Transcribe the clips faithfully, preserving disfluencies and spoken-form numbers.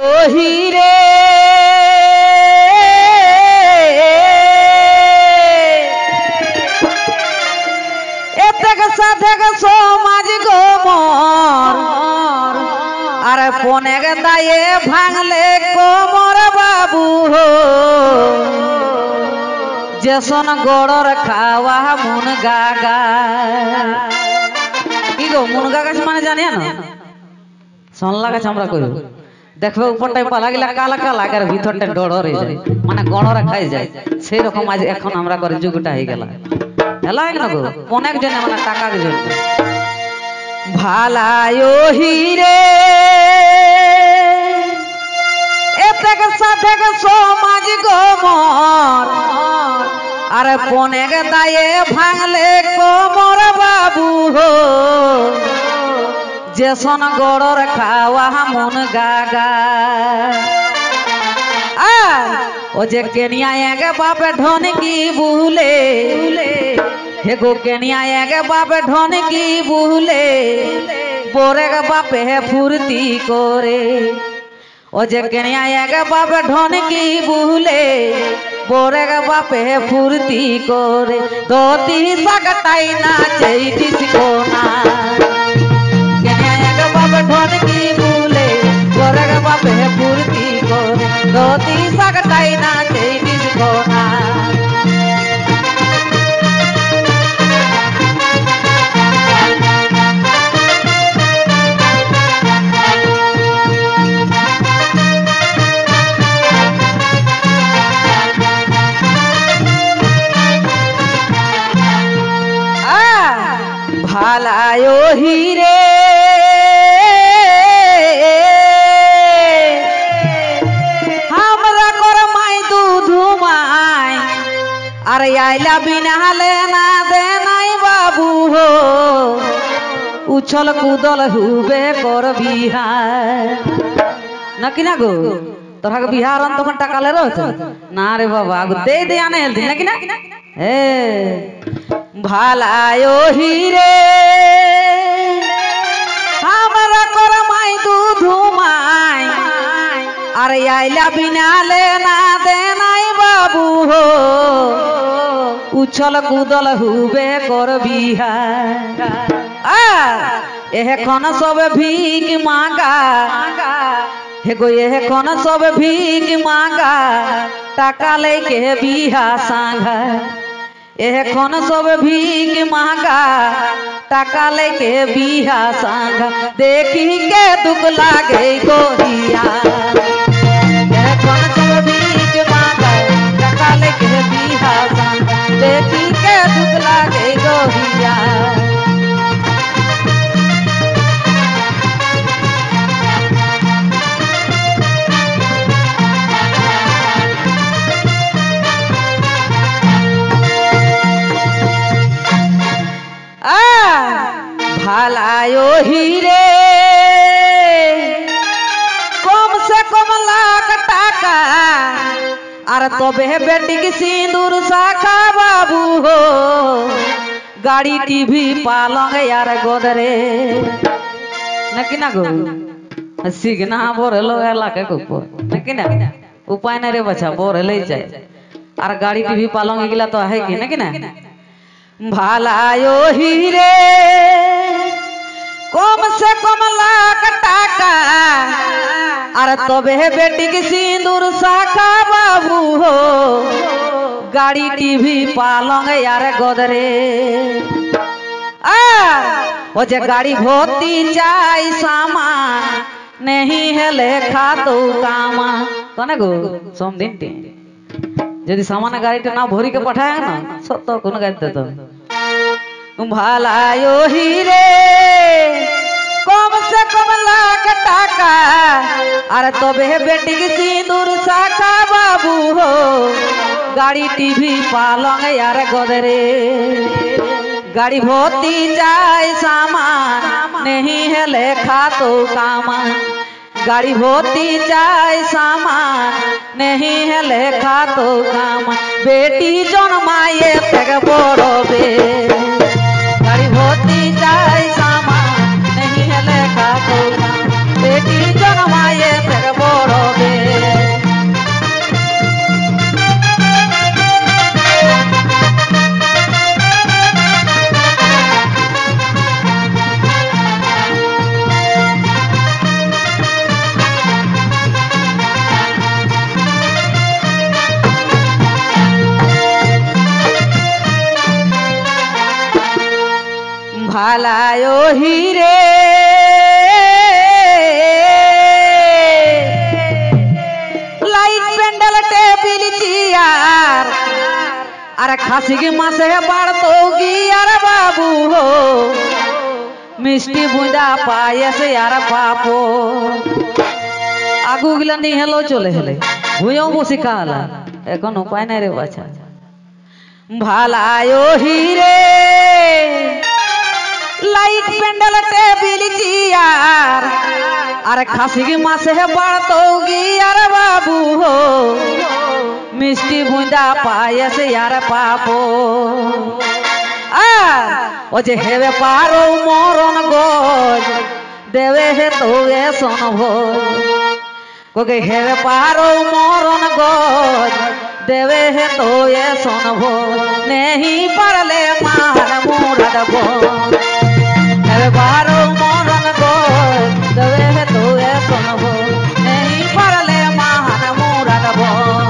ओही रे एतक साधक समाज गो मोर अरे पोने गे दाये भांगले कोमर बाबू हो जैसन गोड़र खावा मुन गागा की गो मुन गागा माने जाने ना सोनला गाछ हमरा कहियो देखबे ऊपर टाइम पाला गिला काला काला कर भीतर टाइम डर रही जाए माने गणरा खाई जाए से रकम आज এখন আমরা করে যুগটা হয়ে গেল হেলা এক নগো অনেক জন মানে টাকা কে জন্য ভালায়ো হিরে এতক সাধক সমাজ গো মোর আরে পনে গে দায়ে ভাঙলে কোমর বাবু হো जैसन गोड़र खावा मुन गागा आ ओ जे केनिया एगे बापे ढोन की बुले हे गो केनिया एगे बापे ढोन की बुले बोरे गे बापे है फुर्ती कोरे ओ जे केनिया एगे बापे ढोन की बुले बोरे गे बापे है फुर्ती कोरे धोती सकटाई ना चैती सिकोना ढोन की बुले गोरे गे बापे है फुर्ती कोरे धोती सकटाई ना चैती सिकोना भालायो हीरे अरे आइला बिना लेना देना बाबू हो उछल कूदल हुबे कर बिहार न कि ना गो तोरा के बिहार अन तखन टाका ले रहत ना रे बाबा आगु दे दे आने हेल्दी न कि ना ए भालायो हीरे हमरा कर माई दूध माई अरे आइला बिना लेना देना बाबू हो उछल कूदल हुबे कर बिहार एखन सब भीख मांगा हे गो एखन सब भीख मांगा टाका लेके बिहा सांगा एखन सब भीख मांगा टाका लेके बिहा सांगा देखी के दुख लागे गोरिया एखन सब भीख मांगा टाका लेके बिहा सांगा देखी के दुख लागे गोरिया भालायो हीरे कम से कम लाख टाका अरे तबे बेटी की सिंदूर शाखा बाबू हो गाड़ी टीवी पालंग यार गोदरे न कि ना गो सिगना बोर लो लाके को न कि ना उपाय न रे बच्चा बोर ले जाए और गाड़ी टीवी पालंग गिला तो है कि न कि ना भालायो हीरे कम से कम लाख टाका अरे तबे बेटी की सिंदूर शाखा बाबू हो गाड़ी टीवी पालंग यार गोदरे आ ओ जे गाड़ी भोती जाई सामान नहीं है लेखा तो कामा कने गो सोम दिन टी यदि सामान गाड़ी ना भोरी के पठाए ना सब तो कोन गाड़ी देतो भालायो हीरे कम से कम लाख टाका अरे तबे बेटी की सिंदूर शाखा बाबू हो गाड़ी टीवी पालंग यार गोदरे गाड़ी भोती जाए सामान नहीं है लेखा तो कामा गाड़ी भोती जाए सामान नहीं है लेखा तो कामा बेटी जन्माए तक बड़ो बे गाड़ी भोती जाए सामान नहीं है लेखा तो कामा बेटी जन्माए तक बड़ो ভালায়ো হিরে লাইট প্যান্ডেল টেবিল চেয়ার আরে খাসি কি মাসে বাড়তো গিয়ার বাবু হো মিষ্টি বুঁদা পায়েসে আর পাপো আগু গিলা নি হেলো চলে হেলে ভুঁয়েও বসি খালা এখন উপায় নাই রে বাছা ভালায়ো হিরে লাইট প্যান্ডেল টেবিল চেয়ার আরে খাসি কি মাসে বাড়তো গিয়ার বাবু হো মিষ্টি বুঁদা পায়েসে আর পাপো আর ও যে হেবে পারো মরণ গজ দেবে হে তোগে সোন ভোজ কোকে হেবে পারো মরণ গজ দেবে হে তোগে সোন ভোজ নেহি পারলে মান মুড়াদ ভোজ হেবে পারো মরণ গজ দেবে হে তোগে সোন ভোজ নেহি পারলে মান মুড়াদ ভোজ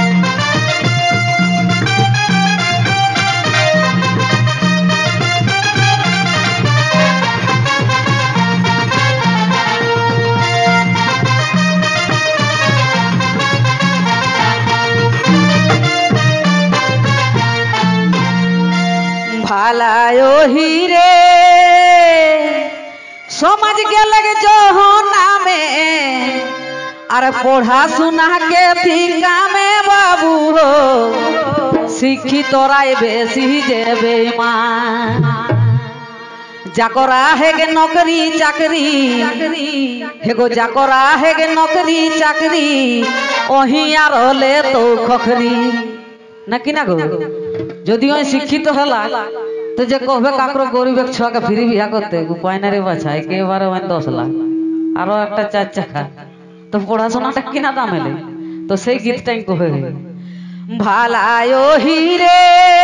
ভালায়ো হিরে সমাজ গেলে জহ নামে আর পড়াশোনা কে ঠিকামে বাবু হো শিক্ষিতরাই বেশি যে বেঈমান যাকরা হেগে নকরি চাকরি হেগো যাকরা হেগে নকরি চাকরি ওহি আর হলে তো খখরি নাকি না গো যদি ওই শিক্ষিত হলা তো যে কবে কাকরো গরিব এক ছুয়াকে ফিরি বিয়া করতে উপায় না রে বাছা একেবারে ওই দশ লাখ আরো একটা চার চাকা তো পড়াশোনাটা কিনা দাম এলে তো সেই গীতটাই কবে ভালায়ো হিরে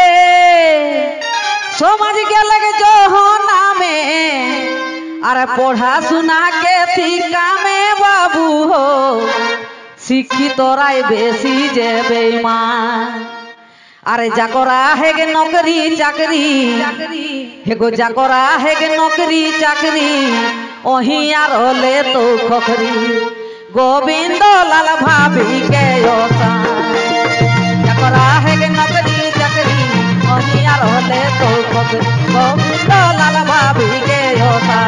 সমাজ গেলে জহ নামে আরে পড়াশোনা কে ঠিকামে বাবু হো শিক্ষিতরাই বেশি যে বেঈমান আরে যাকরা হেগে নকরি চাকরি হেগো যাকরা হেগে নকরি চাকরি ওহি আর হলে তো খখরি গোবিন্দ লাল ভাবি কে ওসা যাকরা হেগে নকরি চাকরি ওহি আর হলে তো খখরি গোবিন্দ লাল ভাবি কে ওসা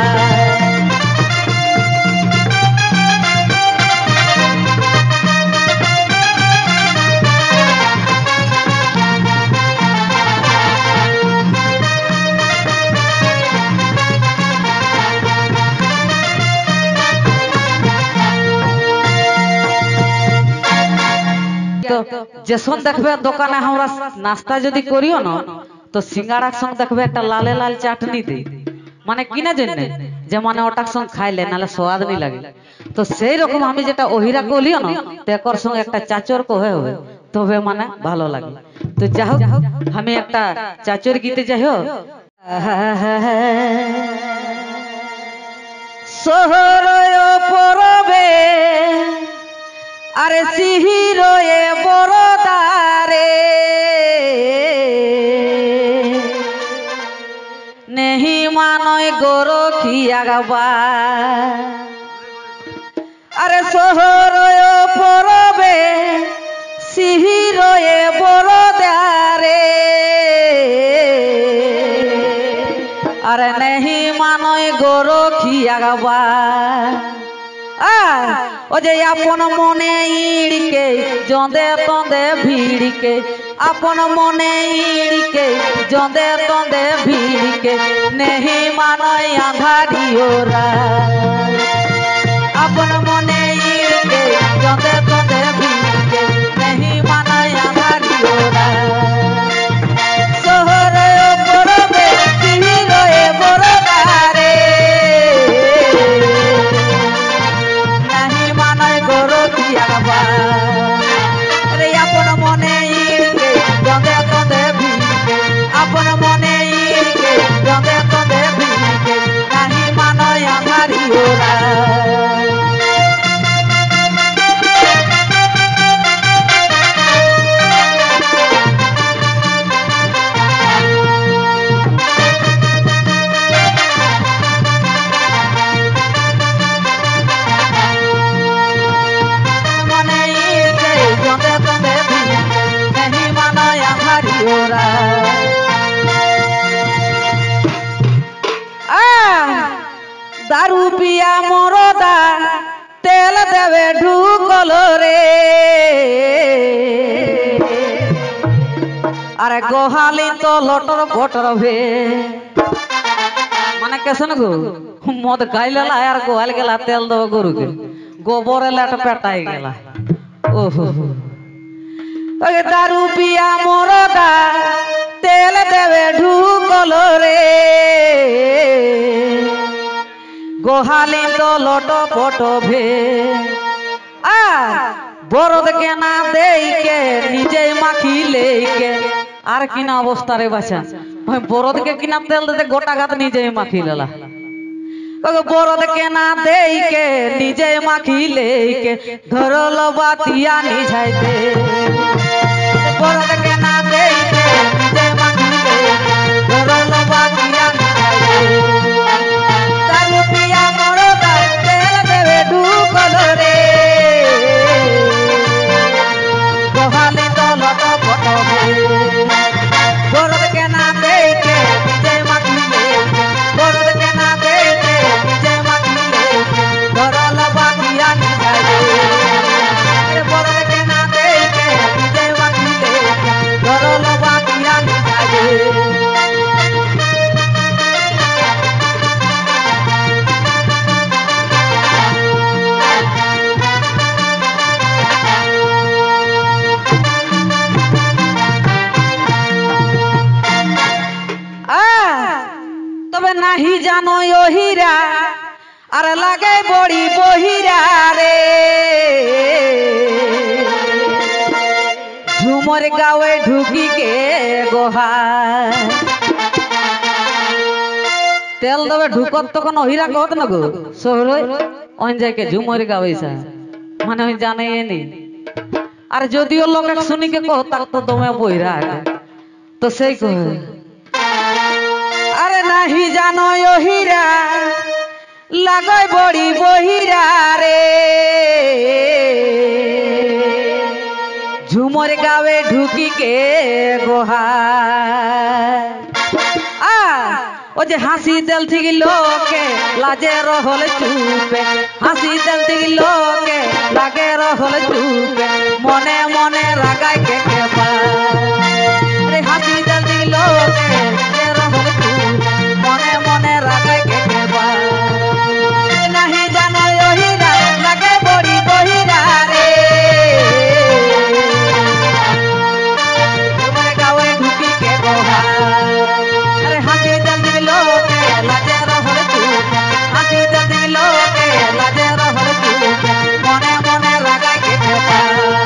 যেসন দেখবে দোকানে আমরা নাস্তা যদি করিও না তো সিঙ্গাড়ার সঙ্গে দেখবে একটা লালে লাল চাটনি দে মানে কিনা জন্য যে মানে ওটার সঙ্গে খাইলে নালে স্বাদ নি লাগে তো সেই রকম আমি যেটা ওহিরা কলিও না তো একর সঙ্গে একটা চাচর কহে হবে তবে মানে ভালো লাগে তো যাই হোক আমি একটা চাচর গীতে যাই হোক শহরয় পরবে আরে সিহিরয়ে বড়দারে নেহি মানয় গোরখিয়া গাবা আরে শহরয় পরবে সিহিরয়ে বড়দারে আরে নেহি মানয় গোরখিয়া গাবা আর ও যে আপন মনে ইড়কে জঁদে তঁদে ভিড়কে আপন মনে ইড়কে জঁদে তঁদে ভিড়কে নেহি মানয় আঁধারি ওরা আপন মনে ইড়কে জঁদে তঁদে ভিড়কে নেহি মানয় আঁধারি ওরা শহরে পড়বে সিহিরয়ে বড়দারে রে আপন মনে ইড়কে জঁদে তঁদে ভিড়কে আপন মনে ইড়কে জঁদে তঁদে ভিড়কে নাহি মানয় আঁধারি গোহালি তো লটর পটর ভে মানে কেসন গো মদ খাইলে আর গোহাল গেলা তেল দেবো গরুকে গোবরে লেট পেটাই গেলা ওহো দারু পিয়া মরদা তেল দেবে ঢুকলো রে গোহালি তো লট পট ভে আর বরদ কেনা দেইকে নিজে মাখিলে কে আর কিনা অবস্থা রে বাছা বরদ কে কিনা তেল দিতে গোটা গাত নিজে মাখি লেলা বরদ কেনা দেইকে নিজে মাখিলে কে ধরল বাতিয়া নিঝাইতে বরদ কেনা দেইকে নিজে মাখিলে ধরল বাতিয়া নিঝাইতে দারু পিয়া মরদা তেল দেবে ঢুকল রে গোহালি তো লট পট বরদ কেনা দেইকে নিজে মাখিলে বরদ কেনা দেইকে নিজে মাখিলে ধরল বাতিয়া নিঝাইতে বরদ কেনা দেইকে নিজে মাখিলে ধরল বাতিয়া নিঝাইতে নাহি জানো ওহিরা আর লাগে বড়ি বহিরা রে ঝুমর গাঁয়ে ঢুকি কে গোহা তেল দেবে ঢুকত তখন ওহিরা কত না গো শহর ওই যাইকে ঝুমর গাঁয়েছা মানে ওই জানে নি আর যদিও লোক শুনি কে কহ তার তো দমে বহিরা তো সেই কহ আরে নাহি জানো ওহিরা লাগাই বড়ি বহিরা রে ঝুমর গাঁয়ে ঢুকি কে গোহা আ ও যে হাসি দেল থেকে লোকে লাজে রহল চুপে হাসি দেল থেকে লোকে লাগে রহল চুপে মনে মনে রাগাই কে কে পা আরে হাসি দেল থেকে লোকে রহল মনে মনে রাগাই কে কেবা নাহি জানো ওহিরা লাগে বড়ি বহিরা রে তোমার গাঁয়ে ঢুকি কে গোহা আরে হাসি দেল দিল লোকে লাজে রহল চুপে হাসি দেল দিল লোকে লাজে রহল চুপে মনে মনে রাগাই কে কেবা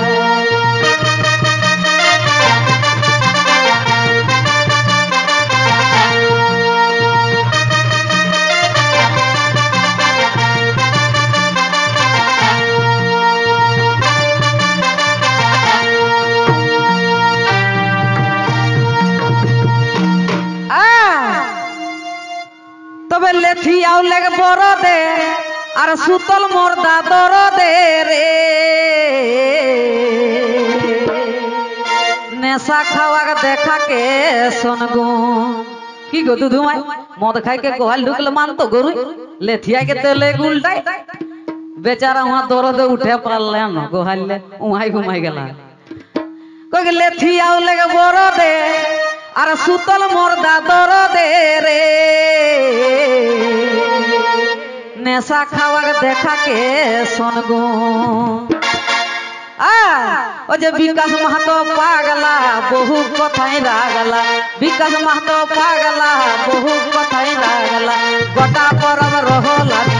তবে লেথি আউলে বড় দে আর সুতল মর্দা দর দে রে নেশা খাওয়া দেখা কে সনগু কি গো দুধু মাই মদ খাই के गोहाल ढुकल मान तो गरु लेथिया के तेले उल्टाई बेचारा वहां दर्द उठे पाले न गोहाल ले उहाई घुमाई गेला कोई लेथिया लगे बड़ दे আর সুতল মর্দা দর দে রে নেশা খাওয়া দেখা কে সনগু আ ও যে বিকাশ মাহাতো পাগলা বহু কথাই রাগলা বিকাশ মাহাতো পাগলা বহু কথাই রাগলা গোটা পরব রহলা